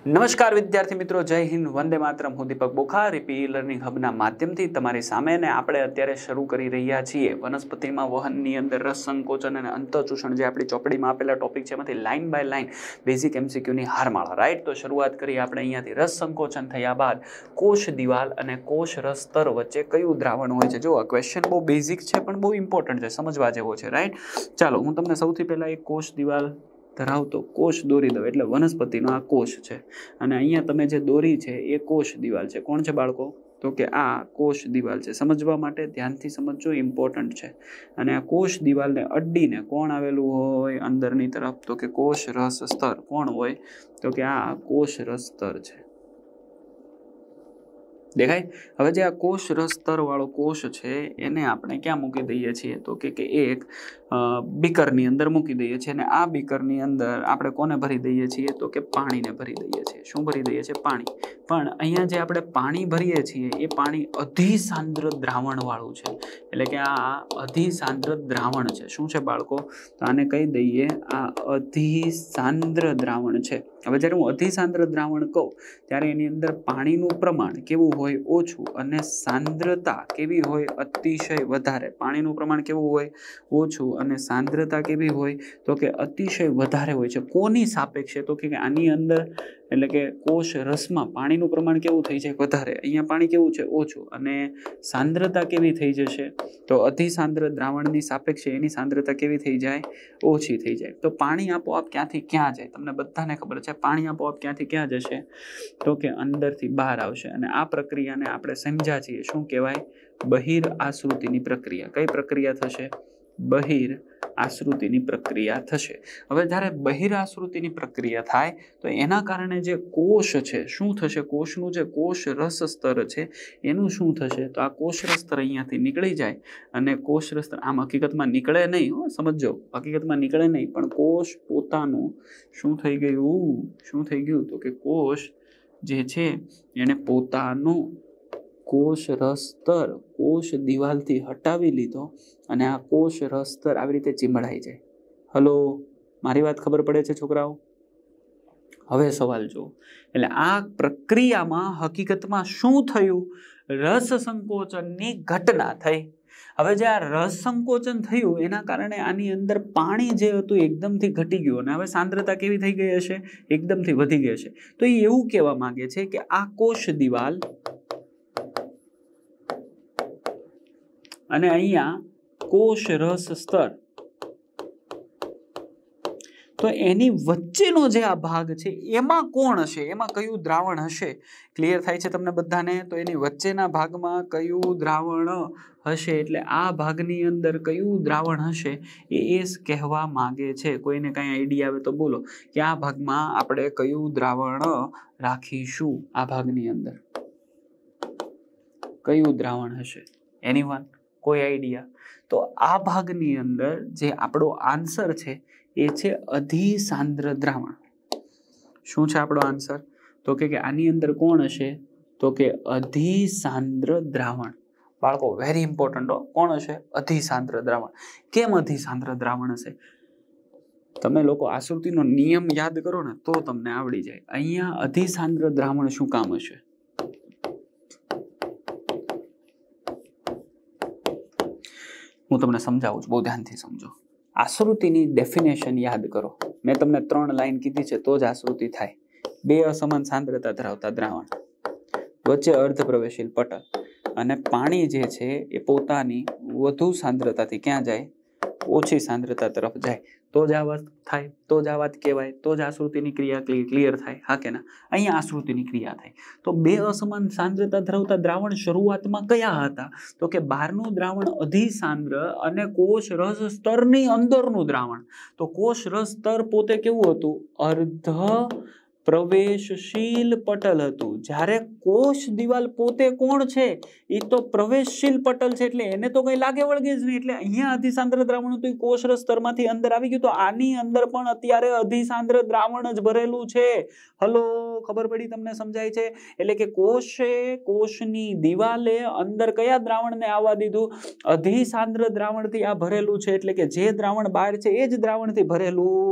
નમસ્કાર વિદ્યાર્થી મિત્રો, જય હિન્દ, વંદે માતરમ. હું દીપક બોખા રીપી લર્નિંગ હબના માધ્યમથી તમારી સામે ને આપણે અત્યારે શરૂ કરી રહ્યા છીએ વનસ્પતિમાં વહનની અંદર રસ સંકોચન અને અંતઃચૂષણ જે આપણી ચોપડીમાં આપેલા ટોપિક છે એમાંથી લાઇન બાય લાઇન બેઝિક એમસીક્યુની હારમાળા. રાઈટ, તો શરૂઆત કરીએ આપણે અહીંયાથી. રસ સંકોચન થયા બાદ કોષ દિવાલ અને કોષ રસ સ્તર વચ્ચે કયું દ્રાવણ હોય છે? જો આ ક્વેશ્ચન બહુ બેઝિક છે પણ બહુ ઇમ્પોર્ટન્ટ છે, સમજવા જેવો છે. રાઈટ, ચાલો હું તમને સૌથી પહેલા એક કોષ દિવાલ ધરાવતો કોષ દોરી દો. એટલે વનસ્પતિનો આ કોષ છે અને અહીંયા તમે જે દોરી છે એ કોષ દિવાલ છે. કોણ છે બાળકો? તો કે આ કોષ દિવાલ છે. સમજવા માટે ધ્યાનથી સમજજો, ઇમ્પોર્ટન્ટ છે. અને આ કોષ દિવાલને અડીને કોણ આવેલું હોય અંદરની તરફ? તો કે કોષ રસ સ્તર. કોણ હોય? તો કે આ કોષ રસ સ્તર છે. દેખાય? હવે જે આ કોષ રસ સ્તર વાળો કોષ છે એને આપણે ક્યાં મૂકી દઈએ છીએ? તો કે એક બીકરની અંદર મૂકી દઈએ છીએ. અને આ બીકરની અંદર આપણે કોને ભરી દઈએ છીએ? તો કે પાણીને ભરી દઈએ છીએ. શું ભરી દઈએ છીએ? પાણી. પણ અહીંયા જે આપણે પાણી ભરીએ છીએ એ પાણી અધિસાંદ્ર દ્રાવણ વાળું છે. એટલે કે આ અધિસાંદ્ર દ્રાવણ છે. શું છે બાળકો? તો આને કહી દઈએ આ અધિસાંદ્ર દ્રાવણ છે. હવે જ્યારે હું અધિસાંદ્ર દ્રાવણ કહું ત્યારે એની અંદર પાણીનું પ્રમાણ કેવું હોય? ઓછું. અને સાંદ્રતા કેવી હોય? અતિશય વધારે. પાણીનું પ્રમાણ કેવું હોય? ઓછું. અને સાંદ્રતા કેવી હોય? તો કે અતિશય વધારે હોય છે. કોની સાપેક્ષે? તો કે આની અંદર એટલે કે કોષ રસમાં પાણીનું પ્રમાણ કેવું થઈ જાય? વધારે. અહીંયા પાણી કેવું છે? ઓછું. અને સાંદ્રતા કેવી થઈ જશે? તો અધિસાંદ્ર દ્રાવણની સાપેક્ષે એની સાંદ્રતા કેવી થઈ જાય? ઓછી થઈ જાય. તો પાણી આપોઆપ ક્યાંથી ક્યાં જાય? તમને બધાને ખબર છે પાણી આપોઆપ ક્યાંથી ક્યાં જશે? તો કે અંદરથી બહાર આવશે. અને આ પ્રક્રિયાને આપણે સમજ્યા છીએ શું કહેવાય? બહિર આશ્રુતિની પ્રક્રિયા. કઈ પ્રક્રિયા થશે? બહિર આશ્રુતિની પ્રક્રિયા થશે. હવે જ્યારે બહિર આશ્રુતિની પ્રક્રિયા થાય તો એના કારણે જે કોષ છે શું થશે? કોષનું જે કોષ રસ સ્તર છે એનું શું થશે? તો આ કોષ રસ સ્તર અહીંયાથી નીકળી જાય. અને કોષ રસ સ્તર આમ હકીકતમાં નીકળે નહીં, સમજો, હકીકતમાં નીકળે નહીં, પણ કોષ પોતાનું શું થઈ ગયું? શું થઈ ગયું? તો કે કોષ જે છે એને પોતાનું કોષ રસ સ્તર કોષ દિવાલથી હટાવી લીધો અને આ કોષ રસ સ્તર આવી રીતે ચીમડાઈ જાય. હલો, મારી વાત ખબર પડે છે છોકરાઓ? હવે સવાલ જુઓ. એટલે આ પ્રક્રિયામાં હકીકતમાં શું થયું? રસ સંકોચનની ઘટના થઈ. હવે જે આ રસ સંકોચન થયું એના કારણે આની અંદર પાણી જે હતું એકદમથી ઘટી ગયું અને હવે સાંદ્રતા કેવી થઈ ગઈ હશે? એકદમથી વધી ગઈ હશે. તો એ એવું કહેવા માંગે છે કે આ કોષ દિવાલ અને અહીંયા કોષ રસ સ્તર, તો એની વચ્ચેનો જે આ ભાગ છે એમાં કોણ હશે? એમાં કયું દ્રાવણ હશે? ક્લિયર થાય છે તમને બધાને? તો એની વચ્ચેના ભાગમાં કયું દ્રાવણ હશે? એટલે આ ભાગની અંદર કયું દ્રાવણ હશે એ કહેવા માંગે છે. કોઈને કઈ આઈડિયા આવે તો બોલો કે આ ભાગમાં આપણે કયું દ્રાવણ રાખીશું? આ ભાગની અંદર કયું દ્રાવણ હશે? એનીવન? કોઈ આઈડિયા? તો આ ભાગની અંદર જે આપણો આન્સર છે એ છે અધિસાંદ્ર દ્રાવણ. શું છે આપણો આન્સર? તો કે આની અંદર કોણ હશે? તો કે અધિસાંદ્ર દ્રાવણ. બાળકો વેરી ઇમ્પોર્ટન્ટ હો. કોણ હશે? અધિસાંદ્ર દ્રાવણ. કેમ અધિસાંદ્ર દ્રાવણ હશે? તમે લોકો આશ્રુતિનો નિયમ યાદ કરો ને તો તમને આવડી જાય. અહીંયા અધિસાંદ્ર દ્રાવણ શું કામ હશે? હું તમને સમજાવું છું, બહુ ધ્યાનથી સમજો. આશ્રુતિની ડેફિનેશન યાદ કરો. મેં તમને 3 લાઈન કીધી છે તો જ આશ્રુતિ થાય. 2 અસમાન સાંદ્રતા ધરાવતા દ્રાવણ, વચ્ચે અર્ધ પ્રવેશીલ પટલ અને પાણી જે છે એ પોતાની વધુ સાંદ્રતાથી ક્યાં જાય? ઓછી સાંદ્રતા તરફ જાય. તો જ આ વાત થાય, તો જ આ વાત કહેવાય, તો જ આશ્રુતિની ક્રિયા ક્લિયર થાય. હા કે ના? અહીંયા આશ્રુતિની ક્રિયા થાય. તો 2 અસમાન સાંદ્રતા ધરાવતા દ્રાવણ શરૂઆતમાં કયા હતા? તો કે બહારનું દ્રાવણ અધિસાંદ્ર અને કોષ રસ સ્તરની અંદરનું દ્રાવણ. તો કોષ રસ સ્તર પોતે કેવું હતું? અર્ધ પ્રવેશશીલ પટલ હતું. જ્યારે કોષ દિવાલ પોતે કોણ છે? એ તો પ્રવેશશીલ પટલ છે. એટલે એને તો કઈ લાગે વળગે જ નહીં. એટલે અહીંયા અધિસાંદ્ર દ્રાવણ હતું, કોષ રસ સ્તરમાંથી અંદર આવી ગયું. તો આની અંદર પણ અત્યારે અધિસાંદ્ર દ્રાવણ જ ભરેલું છે. હલો, ખબર પડી? તમને સમજાય છે? એટલે કે કોષની દિવાલે અંદર કયા દ્રાવણને આવવા દીધું? અધિસાંદ્ર દ્રાવણથી આ ભરેલું છે. એટલે કે જે દ્રાવણ બહાર છે એ જ દ્રાવણથી ભરેલું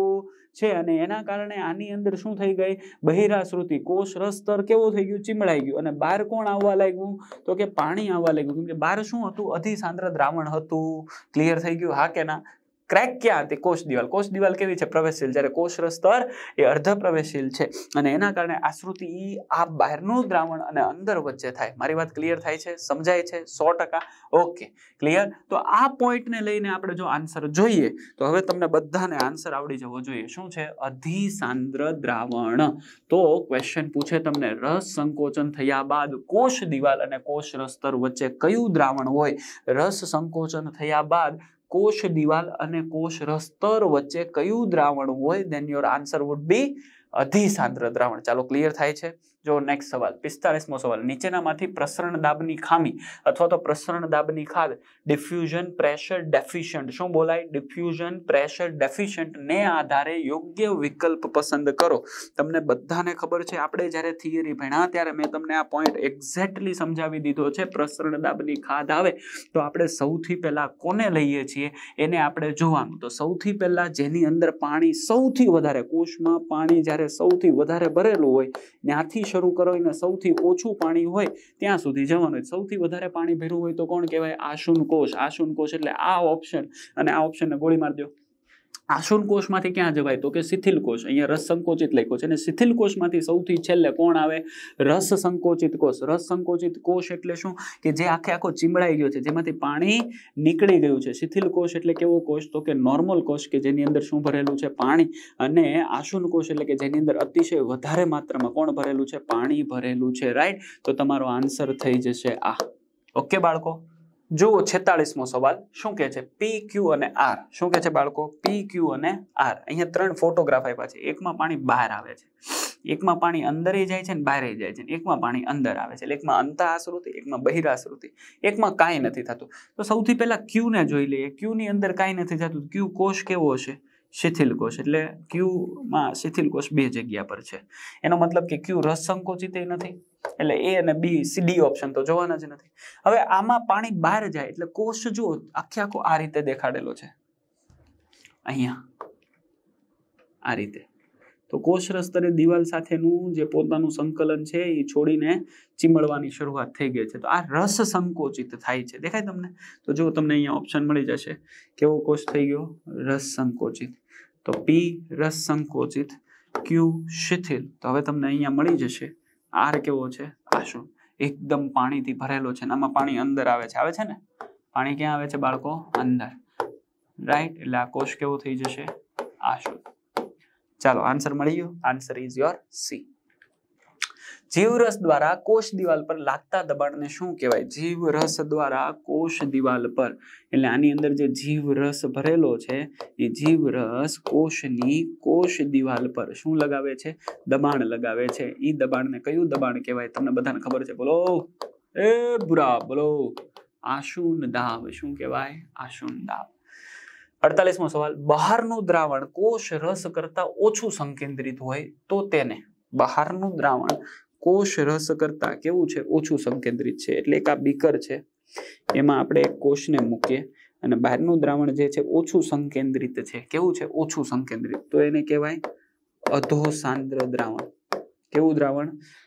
છે અને એના કારણે આની અંદર શું થઈ ગઈ બહિરાશ્રુતિ કોષરસ સ્તર કેવું થઈ ગયું ચીમળાઈ ગયું અને બહાર કોણ આવવા લાગ્યું તો કે પાણી આવવા લાગ્યું કેમ કે બહાર શું હતું અધિસાંદ્ર દ્રાવણ હતું ક્લિયર થઈ ગયું હા કે ના ક્રેક ક્યાં હતી કોષ દિવાલ કેવી છે પ્રવેશશીલ જ્યારે કોષરસ સ્તર એ અર્ધ પ્રવેશશીલ છે અને એના કારણે આશ્રુતિ આ બહારનું દ્રાવણ અને અંદર વચ્ચે થાય મારી વાત ક્લિયર થાય છે સમજાય છે 100% ઓકે ક્લિયર તો આ પોઈન્ટને લઈને આપણે જો આન્સર જોઈએ તો હવે તમને બધાને આન્સર આવડી જવો જોઈએ શું છે અધિસાંદ્ર દ્રાવણ તો ક્વેશ્ચન પૂછે તમને રસ સંકોચન થયા બાદ કોષ દિવાલ અને કોષરસ સ્તર વચ્ચે કયું દ્રાવણ હોય રસ સંકોચન થયા બાદ કોષ દિવાલ અને કોષરસ સ્તર વચ્ચે કયું દ્રાવણ હોય then your answer would be અધિસાંદ્ર દ્રાવણ ચાલો ક્લિયર થાય છે જો નેક્સ્ટ સવાલ 45મો સવાલ નીચેનામાંથી પ્રસરણ દાબની ખામી અથવા તો પ્રસરણ દાબની ખાદ ડિફ્યુઝન પ્રેશર ડેફિશિયન્ટ શું બોલાય ડિફ્યુઝન પ્રેશર ડેફિશિયન્ટ ને આધારે યોગ્ય વિકલ્પ પસંદ કરો તમને બધાને ખબર છે આપણે જ્યારે થિયરી ભણ્યા ત્યારે મેં તમને આ પોઈન્ટ એક્ઝેક્ટલી સમજાવી દીધો છે પ્રસરણ દાબની ખાદ આવે તો આપણે સૌથી પહેલા કોને લઈએ છીએ એને આપણે જોવાનું તો સૌથી પહેલા જેની અંદર પાણી સૌથી વધારે કોષમાં પાણી જ્યારે સૌથી વધારે ભરેલું હોય ત્યાંથી શરૂ કરીને સૌથી ઓછું પાણી હોય ત્યાં સુધી જવાનું હોય સૌથી વધારે પાણી ભર્યું હોય તો કોણ કહેવાય આશુન કોષ એટલે આ ઓપ્શન અને આ ઓપ્શનને ગોળી મારી દો આશુન કોષમાંથી ક્યાં જવાય તો કે શિથિલ કોષ અહીંયા રસ સંકોચિત લખ્યો છે અને શિથિલ કોષમાંથી સૌથી છેલ્લે કોણ આવે રસ સંકોચિત કોષ એટલે શું કે જે આખો ચીમડાઈ ગયો છે જેમાંથી પાણી નીકળી ગયું છે શિથિલ કોષ એટલે કેવો કોષ તો કે નોર્મલ કોષ કે જેની અંદર શું ભરેલું છે પાણી અને આશુન કોષ એટલે કે જેની અંદર અતિશય વધારે માત્રામાં કોણ ભરેલું છે પાણી ભરેલું છે રાઈટ તો તમારો આન્સર થઈ જશે આ ઓકે બાળકો જો 46મો સવાલ શું કહે છે પી ક્યુ અને આર શું કહે છે બાળકો પી ક્યુ અને આર અહીંયા 3 ફોટોગ્રાફ આપ્યા છે એકમાં પાણી બહાર આવે છે એકમાં પાણી અંદર જાય છે અને બહાર જાય છે એકમાં પાણી અંદર આવે છે એકમાં અંતઃઆશ્રુતિ એકમાં બહિરાશ્રુતિ એકમાં કાંઈ નથી થતું તો સૌથી પહેલા ક્યુ ને જોઈ લઈએ ક્યુ ની અંદર કાંઈ નથી થતું ક્યુ કોષ કેવો હશે શિથિલ કોષ એટલે ક્યુ માં શિથિલ કોષ બે જગ્યા પર છે એનો મતલબ કે ક્યુ રસ સંકોચિત નથી એટલે એ અને બી સી ડી ઓપ્શન તો જોવાના જ નથી હવે આમાં પાણી બહાર જાય એટલે કોષ જો આખો આ રીતે દેખાડેલો છે અહીંયા આ રીતે તો કોષરસ સ્તરે દિવાલ સાથેનું જે પોતાનું સંકલન છે એ છોડીને ચીમળવાની શરૂઆત થઈ ગઈ છે તો આ રસ સંકોચિત થાય છે દેખાય તમને તો જો તમને અહીંયા ઓપ્શન મળી જશે કેવો કોષ થઈ ગયો રસ સંકોચિત તો પી રસ સંકોચિત ક્યુ શિથિલ તો હવે તમને અહીંયા મળી જશે આર કેવો છે આશુન એકદમ પાણીથી ભરેલો છે આમાં પાણી અંદર આવે છે ને પાણી ક્યાં આવે છે બાળકો અંદર રાઈટ એટલે આ કોષ કેવો થઈ જશે આશુન ચાલો આન્સર મળી ગયો આન્સર ઇઝ યોર સી જીવરસ દ્વારા કોષ દિવાલ પર લાગતા દબાણને શું કહેવાય જીવરસ દ્વારા કોષ દિવાલ પર એટલે આની અંદર જે જીવરસ ભરેલો છે એ જીવરસ કોષની કોષ દિવાલ પર શું લગાવે છે દબાણ લગાવે છે એ દબાણને કયું દબાણ કહેવાય તમને બધાને ખબર છે બોલો એ બુરા બોલો આશુન દાબ શું કહેવાય આશુન દાબ 48મો સવાલ બહારનું દ્રાવણ કોષ રસ કરતા ઓછું સંકેન્દ્રિત હોય તો તેને બહારનું દ્રાવણ કોષ રસ કરતા કેવું છે ઓછું સંકેન્દ્રિત છે એટલે એક આ બીકર છે એમાં આપણે એક કોષને મૂકીએ અને બહારનું દ્રાવણ જે છે ઓછું સંકેન્દ્રિત છે કેવું છે ઓછું સંકેન્દ્રિત તો એને કહેવાય અધોસાંદ્ર દ્રાવણ કેવું દ્રાવણ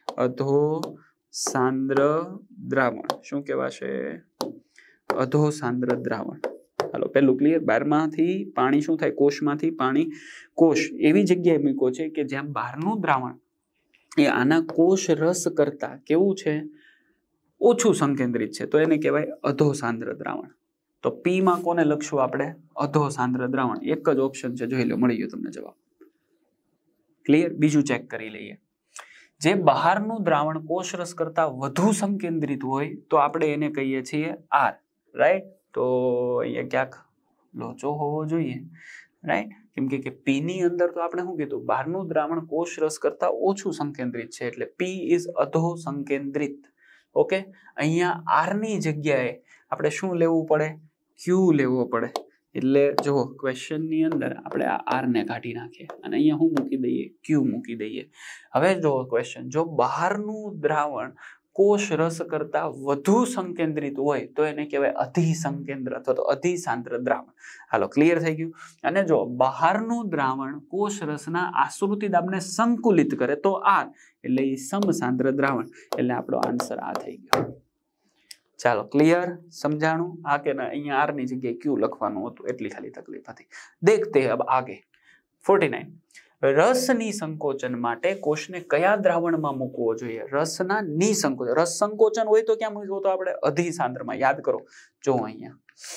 અધોસાંદ્ર દ્રાવણ શું કહેવાશે અધોસાંદ્ર દ્રાવણ હાલો પેલું ક્લિયર બહારમાંથી પાણી શું થાય કોષમાંથી પાણી કોષ એવી જગ્યાએ મૂકો છે કે જ્યાં બહારનું દ્રાવણ એ આના કોષ રસ કરતા કેવું છે ઓછું સંકેન્દ્રિત છે તો એને કહેવાય અધોસાંદ્ર દ્રાવણ તો પી માં કોને લખશું આપણે અધોસાંદ્ર દ્રાવણ એક જ ઓપ્શન છે જોઈ લો મળી ગયો તમને જવાબ ક્લિયર બીજું ચેક કરી લઈએ જે બહારનું દ્રાવણ કોષ રસ કરતા વધુ સંકેન્દ્રિત હોય તો આપણે એને કહીએ છીએ આર રાઈટ તો અહીંયા ક્યાંક લોચો હોવો જોઈએ રાઈટ કેમ કે પી ની અંદર તો આપણે શું કીધું બહારનું દ્રાવણ કોષ રસ કરતા ઓછું સંકેન્દ્રિત છે એટલે પી ઇઝ અધો સંકેન્દ્રિત ઓકે અહીંયા આર ની જગ્યાએ આપણે શું લેવું પડે ક્યુ લેવો પડે એટલે જો ક્વેશ્ચન ની અંદર આપણે આ આર ને કાઢી નાખીએ અને અહીંયા શું મૂકી દઈએ ક્યુ મૂકી દઈએ હવે જો ક્વેશ્ચન જો બહારનું દ્રાવણ કોષ રસ કરતા વધુ સંકેન્દ્રિત હોય તો એને કહેવાય અધિસંકેન્દ્ર અથવા તો અધિસાંદ્ર દ્રાવણ. હાલો, ક્લિયર થઈ ગયું. અને જો બહારનું દ્રાવણ કોષ રસના આશ્રુતિ દાબને સંકુલિત કરે તો R એટલે એ સમસાંદ્ર દ્રાવણ. એટલે આપણો આન્સર આ થઈ ગયો. ચાલો, ક્લિયર, સમજાણું? આ કે ના, અહીંયા R ની જગ્યાએ Q લખવાનું હતું, એટલી ખાલી તકલીફ હતી. દેખતે અબ આગે. 49. રસની સંકોચન માટે કોષને કયા દ્રાવણમાં મૂકવો જોઈએ? રસના નિસંકોચન. રસ સંકોચન હોય તો ક્યાં મૂકવો? તો આપણે અધિસાંદ્રમાં. યાદ કરો, જો અહીંયા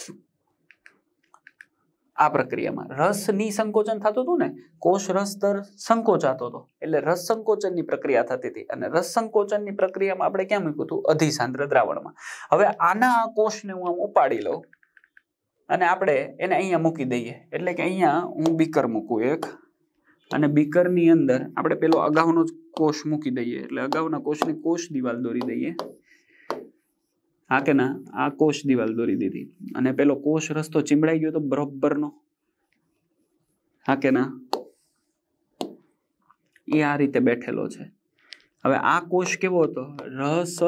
આ પ્રક્રિયામાં રસ નિસંકોચન થતું હતું ને, કોષ રસ દર સંકોચાતો હતો, એટલે રસ સંકોચનની પ્રક્રિયા થતી હતી. અને રસ સંકોચનની પ્રક્રિયામાં આપણે ક્યાં મૂક્યું હતું? અધિસાંદ્ર દ્રાવણમાં. હવે આના કોષને હું આમ ઉપાડી લઉં અને આપણે એને અહીંયા મૂકી દઈએ. એટલે કે અહીંયા હું બીકર મૂકું એક, અને બીકરની અંદર આપણે પેલો અગાઉનો જ કોષ મૂકી દઈએ. એટલે અગાઉના કોષની કોષ દિવાલ દોરી દઈએ. હા કે ના? આ કોષ દિવાલ દોરી દીધી અને પેલો કોષ રસ્તો ચીમડાઈ ગયો તો બરોબરનો. હા કે ના? એ આ રીતે બેઠેલો છે. હવે આ કોષ કેવો હતો? રસ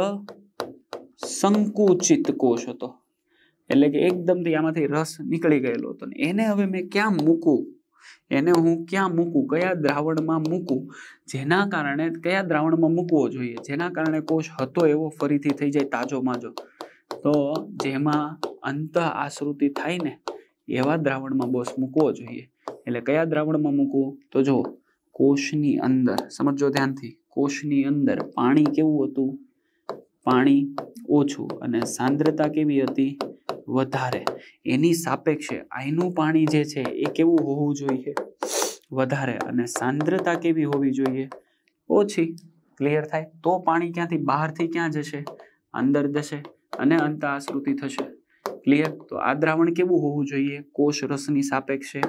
સંકુચિત કોષ હતો. એટલે કે એકદમથી આમાંથી રસ નીકળી ગયેલો હતો. એને હવે મેં ક્યાં મૂકું? એને હું ક્યાં મૂકું? કયા દ્રાવણમાં મૂકું? જેના કારણે કયા દ્રાવણમાં મૂકવો જોઈએ જેના કારણે કોષ હતો એવો ફરીથી થઈ જાય તાજો માજો? તો જેમાં અંત આશ્રુતિ થાય ને એવા દ્રાવણમાં બોસ મૂકવો જોઈએ. એટલે કયા દ્રાવણમાં મૂકવું? તો જો કોષની અંદર, સમજો ધ્યાનથી, કોષની અંદર પાણી કેવું હતું? પાણી ઓછું અને સાંદ્રતા કેવી હતી? વધારે. એની સાપેક્ષે અહીંનું પાણી જે છે એ કેવું હોવું જોઈએ? વધારે. અને સાંદ્રતા કેવી હોવી જોઈએ? ઓછી. ક્લિયર થાય? તો પાણી ક્યાંથી બહારથી ક્યાં જશે? અંદર જશે અને અંત આશ્રુતિ થશે. ક્લિયર? તો આ દ્રાવણ કેવું હોવું જોઈએ કોષ રસની સાપેક્ષે?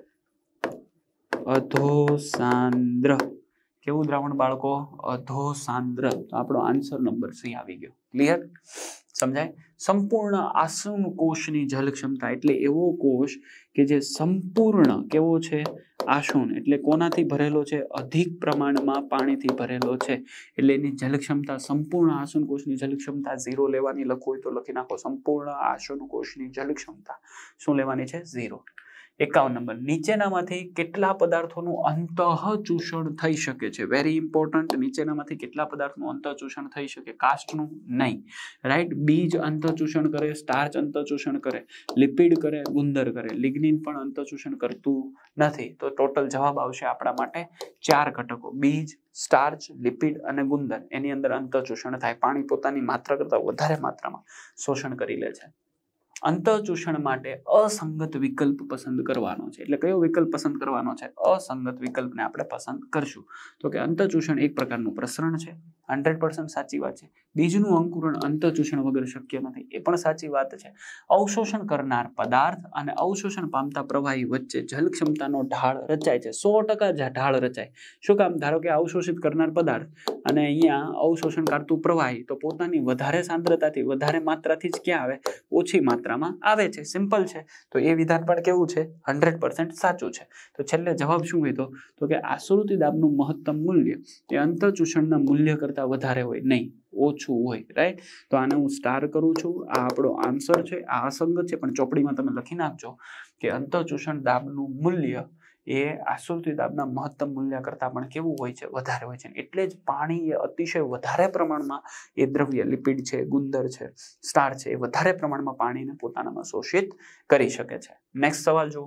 અધોસાંદ્ર. કેવું દ્રાવણ બાળકો? અધોસાંદ્ર. તો આપણો આન્સર નંબર C આવી ગયો. ક્લિયર? સમજાય? સંપૂર્ણ આસન કોષની જલ ક્ષમતા એટલે એવો કોષ કે જે સંપૂર્ણ કેવો છે? આસન. એટલે કોનાથી ભરેલો છે? અધિક પ્રમાણમાં પાણીથી ભરેલો છે. એટલે એની જલ ક્ષમતા, સંપૂર્ણ આસન કોષની જલ ક્ષમતા 0 લેવાની. લખવું હોય તો લખી નાખો. સંપૂર્ણ આસન કોષની જલ ક્ષમતા શું લેવાની છે? 0. 51 નંબર. નીચેનામાંથી કેટલા પદાર્થોનું અંતઃચૂષણ થઈ શકે છે? Very important. નીચેનામાંથી કેટલા પદાર્થનું અંતઃચૂષણ થઈ શકે? કાસ્ટનું નહીં. રાઈટ? બીજ અંતઃચૂષણ કરે, સ્ટાર્ચ અંતઃચૂષણ કરે, લિપિડ કરે, ગુંદર કરે. લિગ્નિન પણ અંતઃચૂષણ કરતું નથી. તો ટોટલ જવાબ આવશે આપણા માટે 4 ઘટકો: બીજ, સ્ટાર્ચ, લિપિડ અને ગુંદર. એની અંદર અંતઃચૂષણ થાય. પાણી પોતાની માત્રા કરતાં વધારે માત્રામાં શોષણ કરી લે છે. અંતઃચૂષણ માટે અસંગત વિકલ્પ પસંદ કરવાનો છે. એટલે કયો વિકલ્પ પસંદ કરવાનો છે? અસંગત વિકલ્પને આપણે પસંદ કરશું. તો કે અંતઃચૂષણ એક પ્રકારનું પ્રસરણ છે. 100% સાચી વાત છે. બીજનું અંકુરણ અંતઃચૂષણ વગર શક્ય નથી. એ પણ સાચી વાત છે. અવશોષણ કરનાર પદાર્થ અને અવશોષણ પામતા પ્રવાહી વચ્ચે જલ ક્ષમતાનો ઢાળ રચાય છે. 100% ઢાળ રચાય. શું કામ? ધારો કે અવશોષિત કરનાર પદાર્થ અને અહીંયા અવશોષણ કરતું પ્રવાહી, તો પોતાની વધારે સાંદ્રતાથી, વધારે માત્રાથી જ ક્યાં આવે? ઓછી માત્રામાં આવે છે. સિમ્પલ છે. તો એ વિધાન પણ કેવું છે? 100% સાચું છે. તો છેલ્લે જવાબ શું હોય? તો કે આશ્રુતિ દાબનું મહત્તમ મૂલ્ય એ અંતઃચૂષણના મૂલ્ય કરતા વધારે હોય નહીં, ઓછું હોય. રાઈટ? તો આને હું સ્ટાર કરું છું. આ આપણો આન્સર છે. આ અસંગત છે પણ ચોપડીમાં તમે લખી નાખજો કે અંતઃચૂષણ દાબનું મૂલ્ય એ આશ્રુતિ દાબના મહત્તમ મૂલ્ય કરતા પણ કેવું હોય છે? વધારે હોય છે. એટલે જ પાણી એ અતિશય વધારે પ્રમાણમાં એ દ્રવ્ય, લિપિડ છે, ગુંદર છે, સ્ટાર છે, એ વધારે પ્રમાણમાં પાણીને પોતાનામાં શોષિત કરી શકે છે. નેક્સ્ટ સવાલ જુઓ.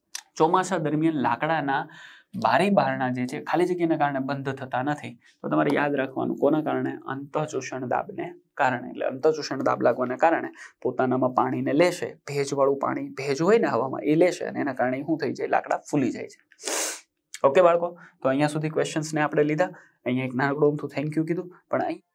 ચોમાસા દરમિયાન લાકડાના બારી બારણા જે છે ખાલી જગ્યાના કારણે બંધ થતા નથી. તો તમારે યાદ રાખવાનું, કોના કારણે? અંતઃચૂષણ દાબને કારણે. એટલે અંતઃચૂષણ દાબ લાગવાને કારણે પોતાનામાં પાણીને લેશે. ભેજવાળું પાણી, ભેજ હોય ને હવામાં, એ લેશે અને એના કારણે શું થઈ જાય? લાકડા ફૂલી જાય છે. ઓકે બાળકો? તો અહીંયા સુધી ક્વેશ્ચન્સને આપણે લીધા. અહીંયા એક નાનકડું થેન્ક યુ કીધું, પણ અહીં